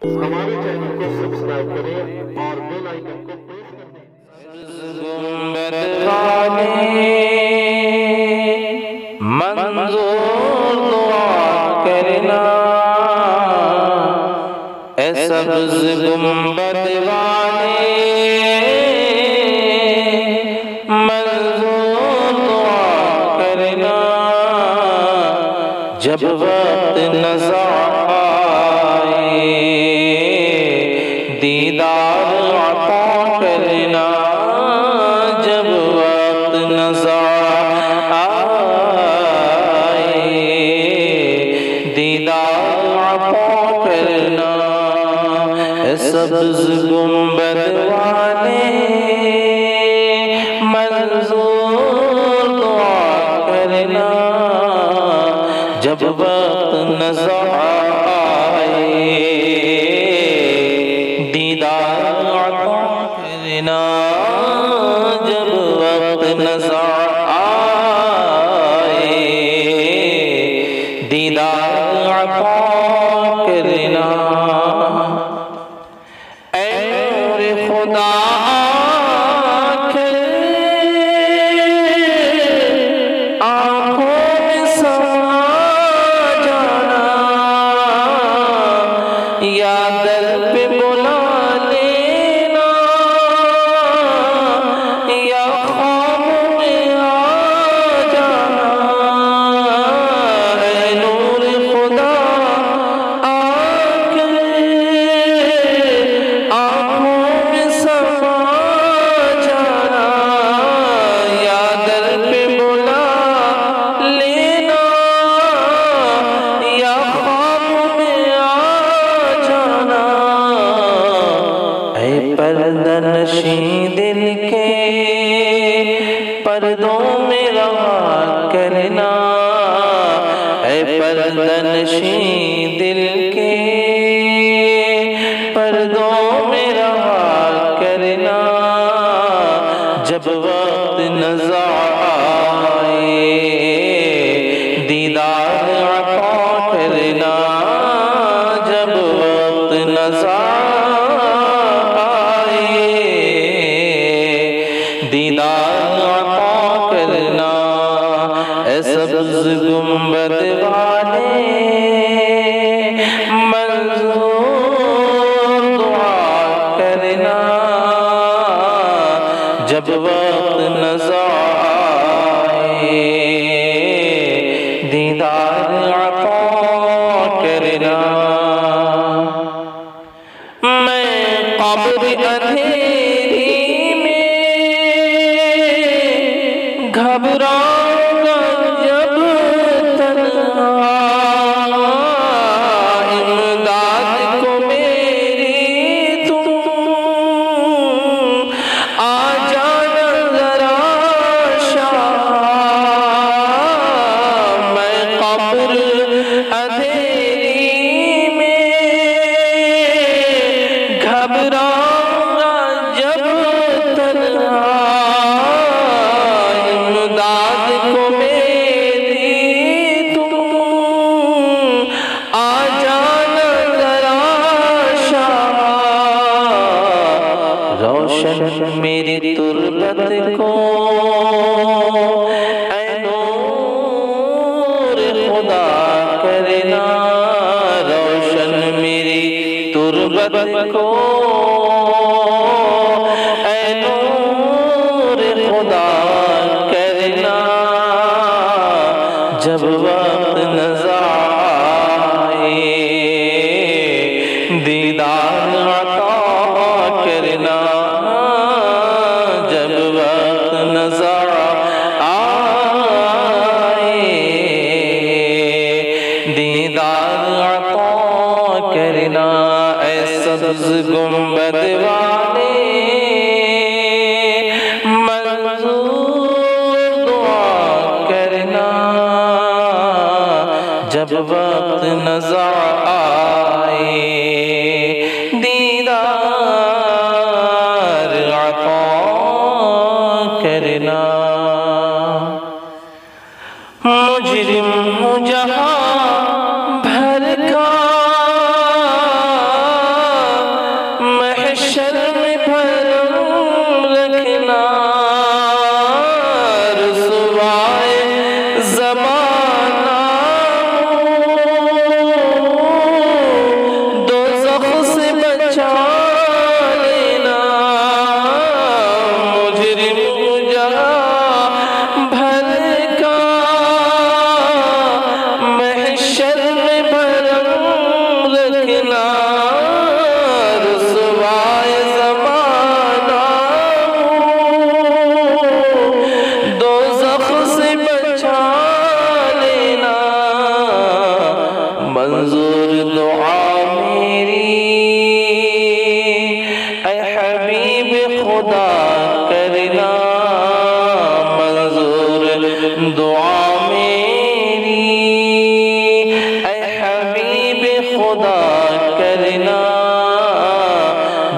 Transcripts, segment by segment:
ہمارے چینل کو سبسکرائب کریں اور بیل آئیکن کو پریس کر دیں۔ گنبد والے منظور دعا کرنا، اے سبز گنبد والے منظور دعا کرنا، جب وقت نظر آئے دیدار عطا کرنا، جب وقت نظر آئے دیدار عطا کرنا، اے سبز گنبد والے منظور دعا کرنا، جب وقت نظر آئے دیدار عطا کرنا، جب وقت نظر آئے دیدار عطا کرنا، اے نور خدا آنکھوں میں سما جانا، یا در پہ بلا لینا، یا خواب میں آ جانا، اے نور خدا آنکھوں میں سما جانا، یا در پہ بلا لینا، یا خواب میں آ جانا، اے پردہ نشیں دل کے پردوں میں رہا کرنا، اے پردہ نشیں دل کے پردوں میں رہا کرنا، جب وقت نظر آئے دیدار عطا کرنا، جب وقت نظر آئے دیدار عطا کرنا، اے سبز گنبد والے منظور دعا کرنا، جب وقت نظر آئے دیدار عطا کرنا، میں قبر اندھیری میں گھبراؤں گا جب تنہا، امداد کو میری تم آ جانا ذرا شاہ، میں قبر اندھیری میں گھبراؤں گا جب تنہا، امداد کو میری تم آ جانا ذرا شاہ، روشن میری تربت کو اے نور خدا کرنا، روشن میری تربت کو اے نور خدا کرنا، جب وقت نظر آئے دیدار عطا کرنا، جب وقت نظر آئے دیدار عطا کرنا، اے سبز گنبد والے منظور دعا کرنا، جب وقت نظر آئے دیدار عطا کرنا، مجرم ہوں جہاں بھر کا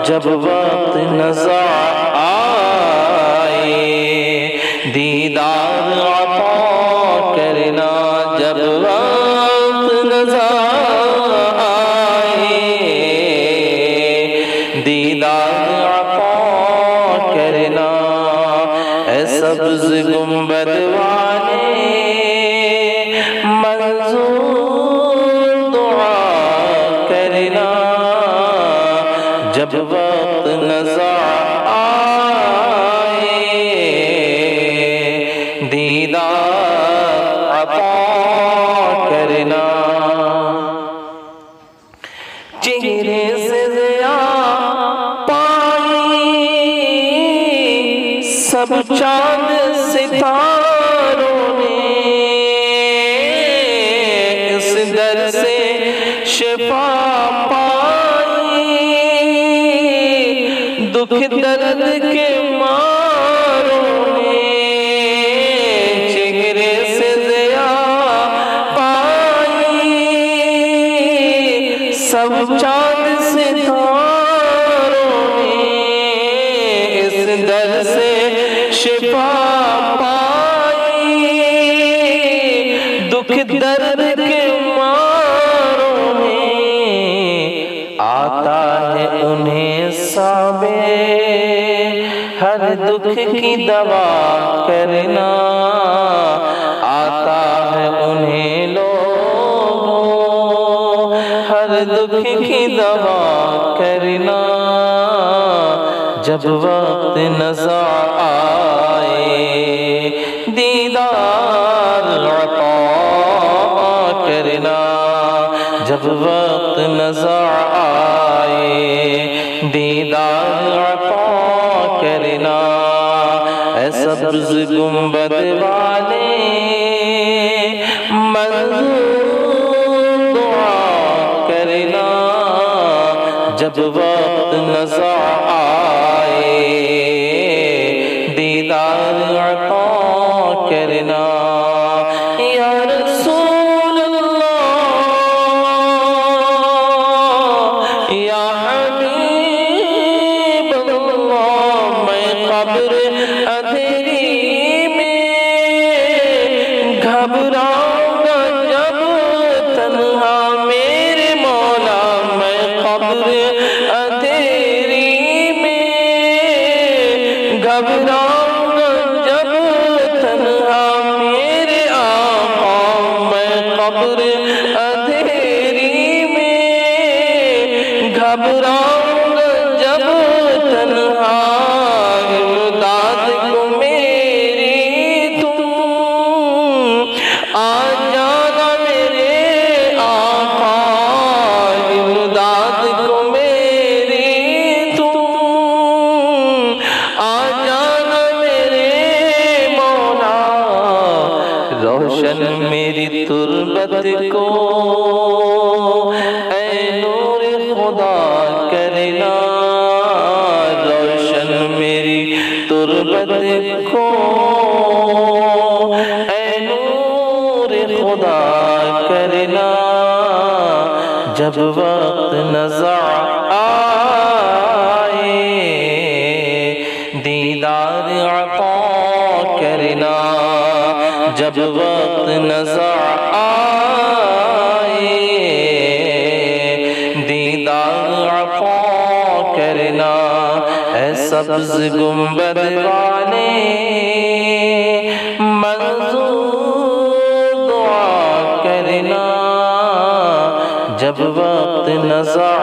جب وقت نظر آئے دیدار عطا کرنا جب وقت نظر آئے دیدار عطا کرنا اے سبز گنبد والے منظور دعا کرنا جب وقت نظر آئے دیدار عطا کرنا چہرے سے ضیاء پائی سب چاند ستاروں نے اس در سے شفا دکھ درد کے ماروں نے چہرے سے ضیاء پائی سب چاند ستاروں نے اس در سے شفا پائی دکھ درد کے ماروں میں آتا ہے انہیں صابے ہر دکھ کی دوا کرنا آتا ہے انہیں لوگوں ہر دکھ کی دوا کرنا جب وقت نظر آئے دیدار عطا کرنا جب وقت نظر آئے دیدار عطا کرنا اے سبز گنبد والے منظور دعا کرنا جب وقت نظر آئے دیدار عطا کرنا یا رسول اللہ یا حبیب اللہ میں قبر اندھیری میں گھبراؤں گا جب تنہا میرے مولا میں قبر اندھیری میں گھبراؤں گا جب تنہا میرے آقا میں قبر اندھیری میں گھبراؤں گا جب تنہا امداد کو میری تم آ جانا میرے آقا امداد کو میری تم آ جانا میرے مولا روشن میری تربت کو اے نور خدا کرنا روشن میری تربت کو اے نور خدا کرنا جب وقت نظر آئے دیدار عطا کرنا جب وقت نظر آئے دیدار عطا کرنا اے سبز گنبد والے منظور دعا کرنا جب وقت نظر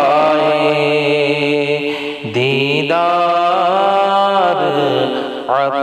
آئے دیدار عطا